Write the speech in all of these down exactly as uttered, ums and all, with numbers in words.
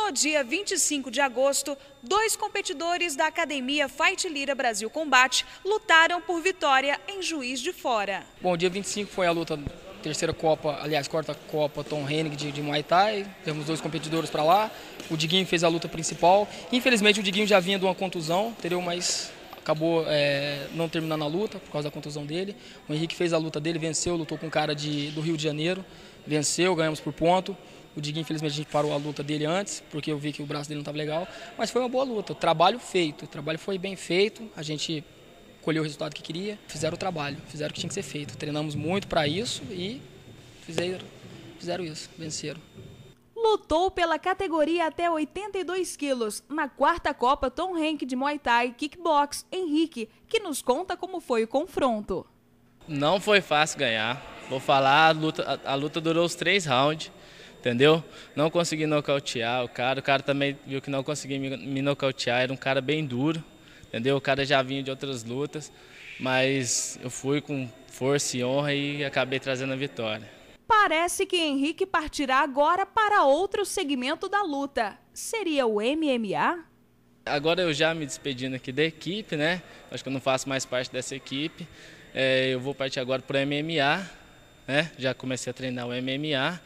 No dia vinte e cinco de agosto, dois competidores da Academia Fight Lira Brasil Combate lutaram por vitória em Juiz de Fora. Bom, dia vinte e cinco foi a luta, terceira Copa, aliás, quarta Copa Tom Hennig de, de Muay Thai. Temos dois competidores para lá. O Diguinho fez a luta principal. Infelizmente o Diguinho já vinha de uma contusão, entendeu? Mas acabou é, não terminando a luta por causa da contusão dele. O Henrique fez a luta dele, venceu, lutou com um cara de, do Rio de Janeiro. Venceu, ganhamos por ponto. O Diguinho, infelizmente, a gente parou a luta dele antes, porque eu vi que o braço dele não estava legal. Mas foi uma boa luta, trabalho feito. O trabalho foi bem feito, a gente colheu o resultado que queria. Fizeram o trabalho, fizeram o que tinha que ser feito. Treinamos muito para isso e fizeram, fizeram isso, venceram. Lutou pela categoria até oitenta e dois quilos, na quarta Copa Tom Hennig de Muay Thai Kickbox, Henrique, que nos conta como foi o confronto. Não foi fácil ganhar. Vou falar, a luta, a, a luta durou os três rounds, entendeu? Não consegui nocautear o cara, o cara também viu que não consegui me, me nocautear, era um cara bem duro, entendeu? O cara já vinha de outras lutas, mas eu fui com força e honra e acabei trazendo a vitória. Parece que Henrique partirá agora para outro segmento da luta. Seria o M M A? Agora eu já me despedindo aqui da equipe, né? Acho que eu não faço mais parte dessa equipe. É, eu vou partir agora para o M M A, né? Já comecei a treinar o M M A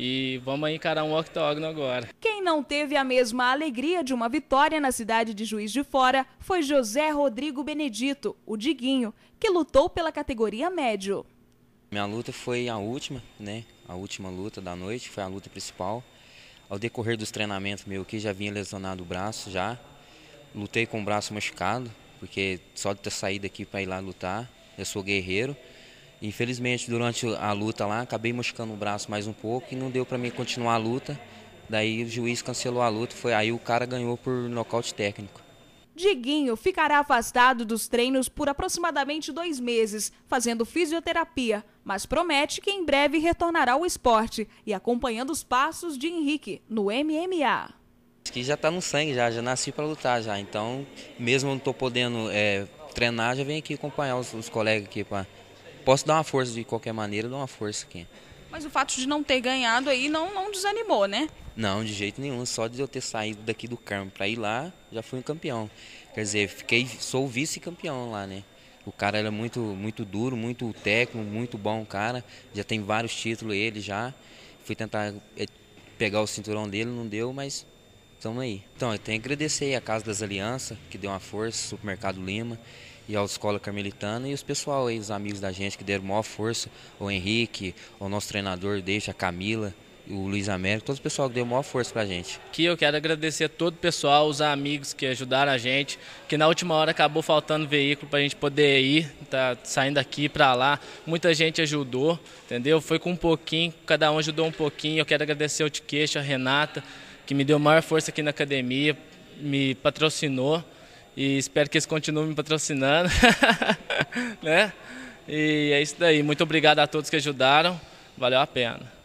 e vamos encarar um octógono agora. Quem não teve a mesma alegria de uma vitória na cidade de Juiz de Fora foi José Rodrigo Benedito, o Diguinho, que lutou pela categoria médio. Minha luta foi a última, né? A última luta da noite, foi a luta principal. Ao decorrer dos treinamentos meu aqui, já vinha lesionado o braço já. Lutei com o braço machucado, porque só de ter saído aqui para ir lá lutar, eu sou guerreiro. Infelizmente, durante a luta lá, acabei machucando o braço mais um pouco e não deu para mim continuar a luta. Daí o juiz cancelou a luta, foi aí o cara ganhou por nocaute técnico. Diguinho ficará afastado dos treinos por aproximadamente dois meses, fazendo fisioterapia, mas promete que em breve retornará ao esporte e acompanhando os passos de Henrique no M M A. Que já está no sangue, já, já nasci para lutar já, então mesmo não estou podendo é, treinar, já venho aqui acompanhar os, os colegas aqui. Pra... Posso dar uma força de qualquer maneira, dou uma força aqui. Mas o fato de não ter ganhado aí não, não desanimou, né? Não, de jeito nenhum. Só de eu ter saído daqui do Carmo para ir lá, já fui um campeão. Quer dizer, fiquei, sou vice-campeão lá, né? O cara era muito, muito duro, muito técnico, muito bom cara. Já tem vários títulos ele já. Fui tentar pegar o cinturão dele, não deu, mas estamos aí. Então, eu tenho que agradecer a Casa das Alianças, que deu uma força, Supermercado Lima, e a Escola Carmelitana, e os pessoal aí, os amigos da gente que deram maior força, o Henrique, o nosso treinador, deixa a Camila, o Luiz Américo, todo o pessoal que deu maior força pra gente. Aqui eu quero agradecer a todo o pessoal, os amigos que ajudaram a gente, que na última hora acabou faltando veículo pra gente poder ir, tá saindo daqui pra lá. Muita gente ajudou, entendeu? Foi com um pouquinho, cada um ajudou um pouquinho. Eu quero agradecer ao Tiqueixo, a Renata, que me deu maior força aqui na academia, me patrocinou. E espero que eles continuem me patrocinando, né? E é isso daí. Muito obrigado a todos que ajudaram. Valeu a pena.